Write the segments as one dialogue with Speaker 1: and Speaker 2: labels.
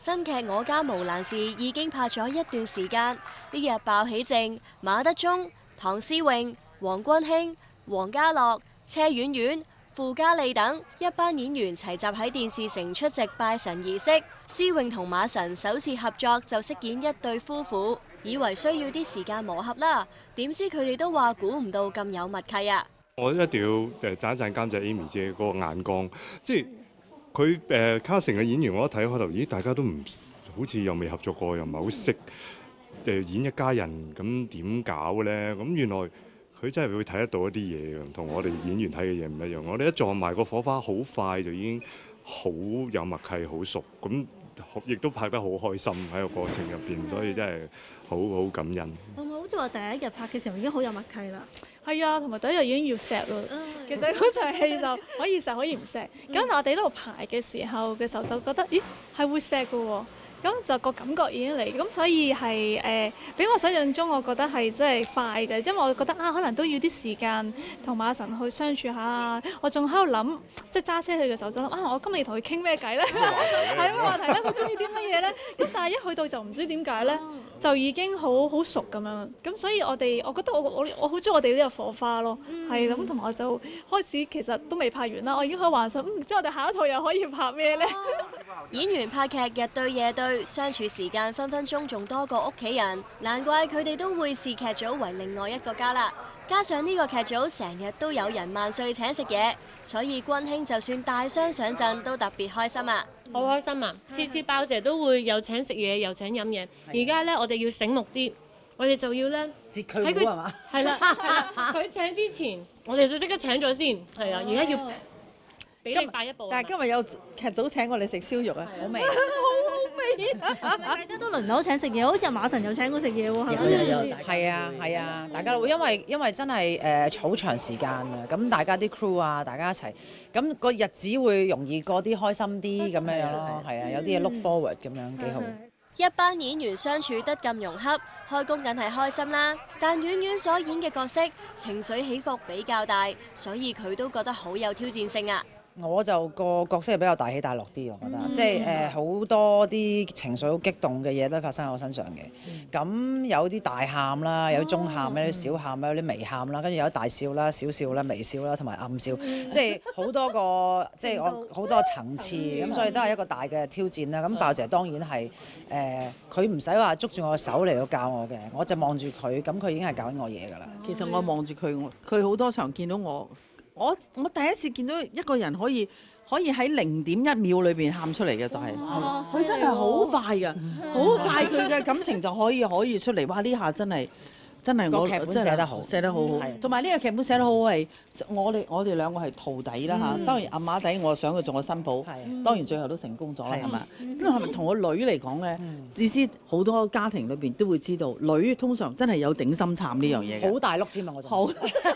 Speaker 1: 新劇《我家無難事》已經拍咗一段時間，呢日鮑起靜、馬德鐘、唐詩詠、黃君興、黃家樂、車婉婉、傅嘉莉等一班演員齊集喺電視城出席拜神儀式。詩詠同馬神首次合作就飾演一對夫婦，以為需要啲時間磨合啦，點知佢哋都話估唔到咁有默契啊！
Speaker 2: 我一定要讚一讚監製 Amy 姐嗰個眼光，即係佢casting嘅演員，我一睇開頭，咦，大家都唔好似又未合作過，又唔係好識演一家人，咁點搞咧？咁原來佢真係會睇得到一啲嘢嘅，同我哋演員睇嘅嘢唔一樣。我哋一撞埋個火花，好快就已經好有默契，好熟，咁亦都拍得好開心喺個過程入邊，所以真係好感恩。
Speaker 3: 好似話第一日拍嘅時候已經好有默契啦。
Speaker 4: 係啊，同埋第一日已經要錫咯。其實嗰場戲就可以錫可以唔錫。咁但我哋呢度排嘅時候就覺得，咦係會錫嘅喎。咁就個感覺已經嚟，咁所以係比我想象中，我覺得係真係快嘅，因為我覺得可能都要啲時間同馬神去相處下啊。我仲喺度諗，即係揸車去嘅時候，就諗我今日要同佢傾咩偈咧？係咩話題咧？佢中意啲乜嘢咧？咁但係一去到就唔知點解咧，就已經好熟咁樣。咁所以我覺得我好中意我哋呢個火花咯。係咁，同埋我就開始其實都未拍完啦，我已經可以幻想，唔知我哋下一套又可以拍咩咧？
Speaker 1: 演員拍劇日對夜對，相處時間分分鐘仲多過屋企人，難怪佢哋都會視劇組為另外一個家啦。加上呢個劇組成日都有人萬歲請食嘢，所以君興就算帶傷上陣都特別開心啊！
Speaker 5: 好開心啊！次次鮑姐都會又請食嘢又請飲嘢，而家咧我哋要醒目啲，我哋就要咧
Speaker 6: 截佢糊係嘛？
Speaker 5: 係啦，佢請之前，我哋就即刻請咗先，係啊，而家要俾你快一步。
Speaker 7: 但係今日有劇組請我哋食燒肉啊，
Speaker 6: 好味，
Speaker 7: 好味啊！
Speaker 3: 大家都輪流請食嘢，好似阿馬神有請過食嘢喎，係咪？
Speaker 6: 係啊，大家都會因為真係好長時間啊，咁大家啲 crew 啊，大家一齊，咁個日子會容易過啲開心啲咁樣咯，係啊，有啲嘢 look forward 咁樣幾好。
Speaker 1: 一班演員相處得咁融洽，開工梗係開心啦。但婉婉所演嘅角色情緒起伏比較大，所以佢都覺得好有挑戰性啊。
Speaker 6: 我就個角色係比較大起大落啲，我覺得，即係好多啲情緒好激動嘅嘢都發生喺我身上嘅。咁有啲大喊啦，有啲中喊，有啲小喊，有啲微喊啦，跟住有啲大笑啦、小笑啦、微笑啦，同埋暗笑，即係好多個，即係我好多層次，咁所以都係一個大嘅挑戰啦。咁鮑姐當然係佢唔使話捉住我嘅手嚟到教我嘅，我就望住佢，咁佢已經係教緊我嘢㗎啦。
Speaker 7: 其實我望住佢，佢好多場見到我第一次見到一個人可以喺0.1秒裏邊喊出嚟嘅就係，佢真係好快㗎，好快佢嘅感情就可以出嚟。哇！呢下真係
Speaker 6: 個劇本寫得好，
Speaker 7: 寫得好好。同埋呢個劇本寫得好好係我哋兩個係徒弟啦嚇。當然阿馬底我想佢做我新抱，當然最後都成功咗啦，係嘛？咁係咪同個女嚟講咧？你知好多家庭裏邊都會知道，女通常真係有頂心杉呢樣嘢嘅。
Speaker 6: 好大碌添啊！我
Speaker 7: 好。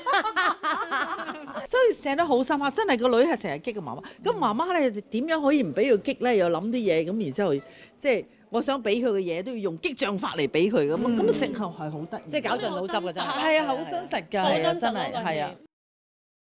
Speaker 7: 所以寫得好深刻，真係個女係成日激個媽媽。咁媽媽咧點樣可以唔俾佢激咧？又諗啲嘢咁，然之後即係我想俾佢嘅嘢都要用激將法嚟俾佢咁。咁成後係好得意，
Speaker 6: 即係搞盡腦汁㗎真係。
Speaker 7: 係啊，好真實㗎，係啊，真係係啊。